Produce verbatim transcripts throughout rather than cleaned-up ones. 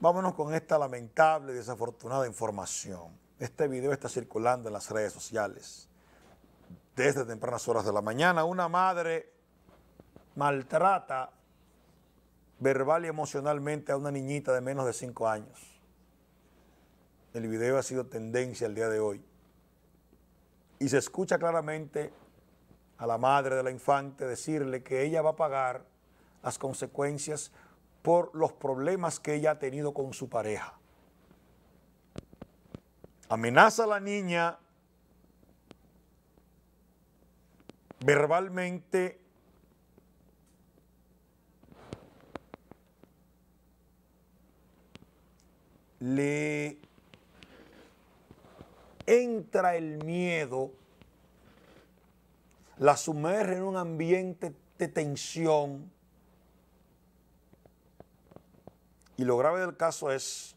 Vámonos con esta lamentable y desafortunada información. Este video está circulando en las redes sociales. Desde tempranas horas de la mañana, una madre maltrata verbal y emocionalmente a una niñita de menos de cinco años. El video ha sido tendencia el día de hoy. Y se escucha claramente a la madre de la infante decirle que ella va a pagar las consecuencias por los problemas que ella ha tenido con su pareja. Amenaza a la niña verbalmente le entra el miedo, la sumerge en un ambiente de tensión y lo grave del caso es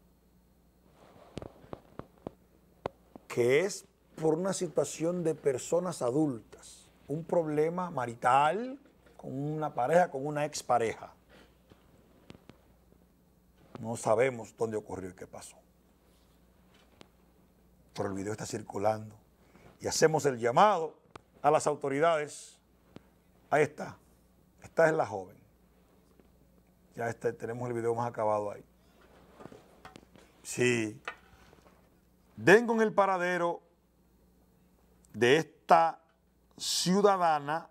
que es por una situación de personas adultas, un problema marital con una pareja, con una expareja. No sabemos dónde ocurrió y qué pasó. Pero el video está circulando y hacemos el llamado a las autoridades. Ahí está. Esta es la joven. Ya está, tenemos el video más acabado ahí. Sí. Den con el paradero de esta ciudadana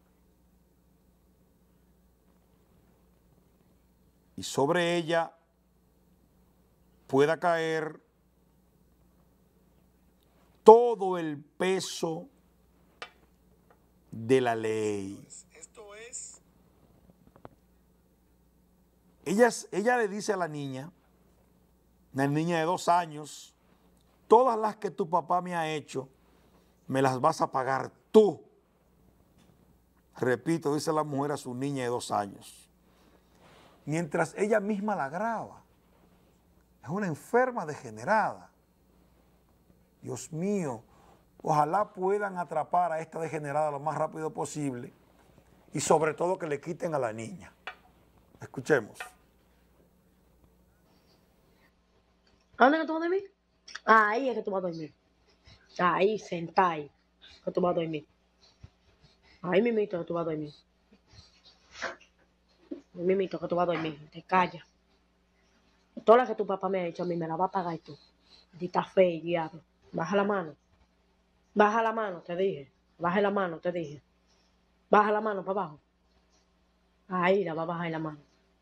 y sobre ella pueda caer todo el peso de la ley. Esto es... Ella, ella le dice a la niña, una niña de dos años, todas las que tu papá me ha hecho, me las vas a pagar tú. Repito, dice la mujer a su niña de dos años. Mientras ella misma la graba. Es una enferma degenerada. Dios mío, ojalá puedan atrapar a esta degenerada lo más rápido posible y sobre todo que le quiten a la niña. Escuchemos. ¿A dónde que tú vas a dormir? Ahí es que tú vas a dormir. Ahí, sentada ahí, que tú vas a dormir. Ahí mimito que tú vas a dormir. Ahí mimito que tú vas a dormir. Te callas. Todas las que tu papá me ha hecho a mí me la va a pagar tú. Dita fe y diablo. Baja la mano. Baja la mano, te dije. Baja la mano, te dije. Baja la mano para abajo. Ahí la va a bajar la mano.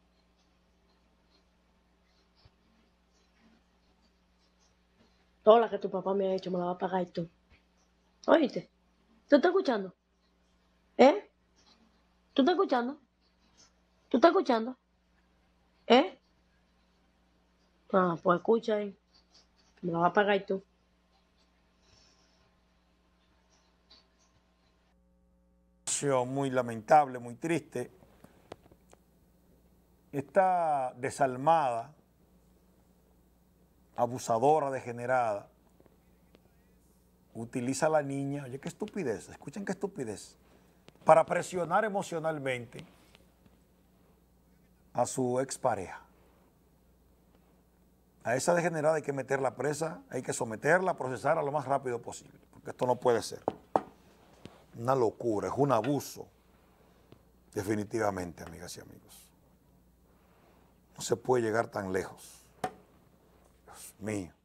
Todas las que tu papá me ha hecho me la va a pagar tú. ¿Oíste? ¿Tú estás escuchando? ¿Eh? ¿Tú estás escuchando? ¿Tú estás escuchando? ¿Eh? Ah, pues escucha ahí. Me la va a pagar tú. Muy lamentable, muy triste. Esta desalmada, abusadora, degenerada, utiliza a la niña, oye, qué estupidez, escuchen qué estupidez, para presionar emocionalmente a su expareja. A esa degenerada hay que meterla presa, hay que someterla, procesarla lo más rápido posible, porque esto no puede ser. Una locura, es un abuso, definitivamente, amigas y amigos. No se puede llegar tan lejos. Dios mío.